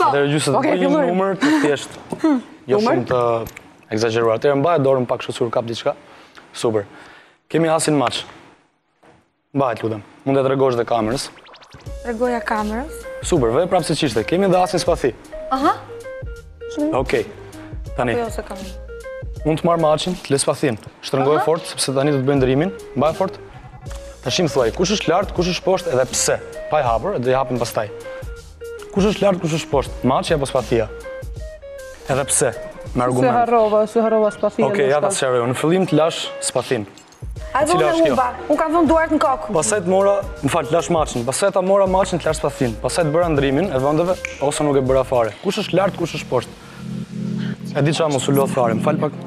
Atëherë gjysë të bëj një numër të thjesht. Jo shumë të egzageruar. Atëherë mbaj dorën pak kështu kap diçka. Super. Kemi asin maç. Mbaj lutem. Mund të tregosh dhe kamerës. Tregoja kamerës. Super, vë prapë siç ishte. Kemi edhe asin spathi. Aha. Okej. Tani. Jo se kam. Mund të marr maçin, të lë spathin. Shtrëngoj fort sepse tani do të bëj ndërimin. Mbaj fort. Tashim thuaj, kush është lart, kush është poshtë edhe pse. Pa i hapur, do i hapim pastaj. Kush është lart, kush është poshtë? Maçi apo spathia? Edhe pse? Me argument. Se harrova spathin. Okej, ja ta sqaroj. Në fillim të lash spathin. Ai do me humba. Unë kam vënë duart në kokë. Pastaj të mora, lash maçin. Pastaj ta mora maçin të lash spathin. Pastaj të bëra ndrimin e vendeve ose nuk e bëra fare. Kush është lart, kush është poshtë? E di çfarë mos u lot fare. Më fal pak.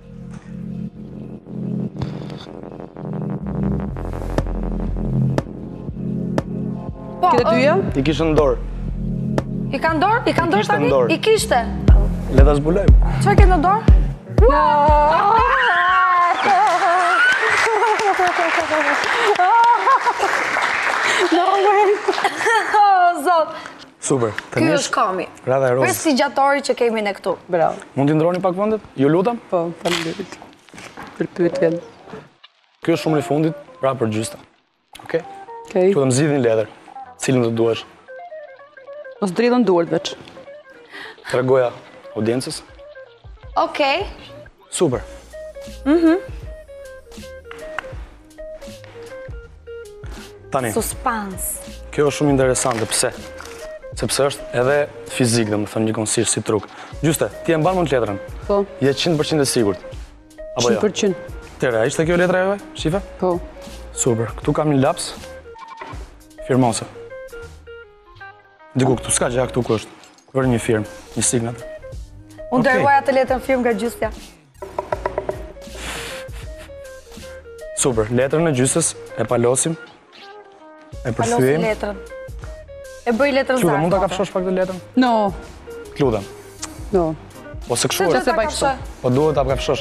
Këto dyja? I kishte në dorë. I ka në dorë? I ka në dorë tani? I kishte. Le ta zbulojmë. Çfarë ke në dorë? No way! Zot. Super. Ky është Kami. Radha e rozë. Prestigiatori që kemi ne këtu. Bravo. Mund t'i ndroni pak vendet? Ju lutem? Po, faleminderit. Për pyetjen. Ky është shumë i fundit, pra për gjysta. Okej? Okej. Lutem zgjidhni letër. Cilën do duash? Mos dridhën duart veç. Tregoja audiencës. Okej. Super. Tani, Suspans. kjo është shumë interesante. Pse? Sepse është edhe fizik, domethënë njëkohësisht si truk. Gjyste, ti e mban mend letrën? Po. Je 100% e sigurt? Apo jo? 100%. Tere, a ishte kjo letra juaj? Shife? Po. Super. Këtu kam një laps. Firmose. Diku këtu, s'ka gjë këtu ku është. Vërë një firmë, një signat. Unë dërgoj atë letrën firmë nga gjysja. Super. Letrën e gjysës e palosim. E Palosim përthyejmë. letrën. E bëj letrën zarf. Lutem, mund ta kafshosh pak të letrën? No. Lutem. No. Ose kështu Se është. ta kafshoj. Po duhet ta kafshosh.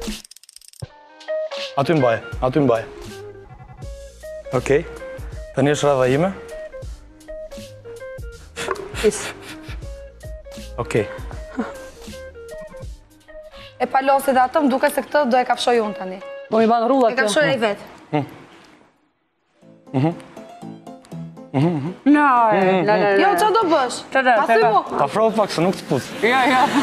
Aty mbaj, aty mbaj. Okej. Tani është radha ime. Is. Okej. E palosi dhe atë, më duke se këtë do e kafshoj unë tani. Po mi ban rrullat E kafshoj ai vetë. No. Jo, që do bësh? Tere. mu. Afro pak se nuk të put. Ja.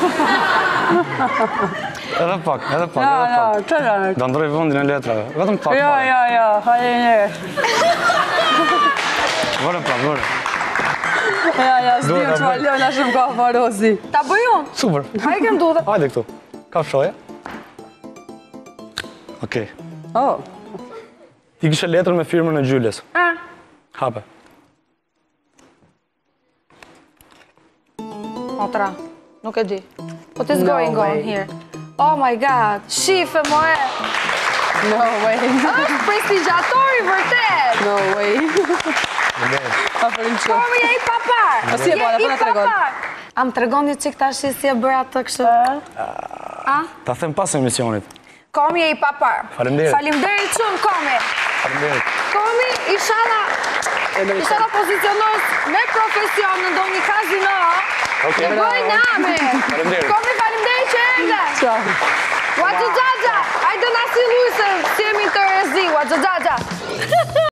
Edhe pak, edhe pak, edhe No, pak. tere. Do ndroj vendin e letrave. Vetëm pak. Ja. Hajde një. Vërë pak, vërë. Ja, s'dim që ma lojna shumë ka farozi. Ta bëj unë. Super. A i kem duhet. Hajde këtu. Kafshoje. Okej. Oh. Ti kishe letrën me firmën e Gjyles. A, Hape. otra. Nuk e di. What is going on here? Oh my god. Shife, more. No way. është prestigiatori vërtet. No way. Pa përim që. Komi e i papar. Po si e bada, po na tregon. A më tregon një qik tash si e bëra të kështë? A? Ta them pas emisionit. Komi e i papar. Faleminderit. Faleminderit shumë, Komi. Faleminderit. Komi, ishala pozicionos me profesion në ndonjë kazino. Okej. Të bëj name. Faleminderit. Komi, faleminderit që ende. Ciao. Ua që gjaja, ajde na si lujse, si jemi të rezi, ua që gjaja.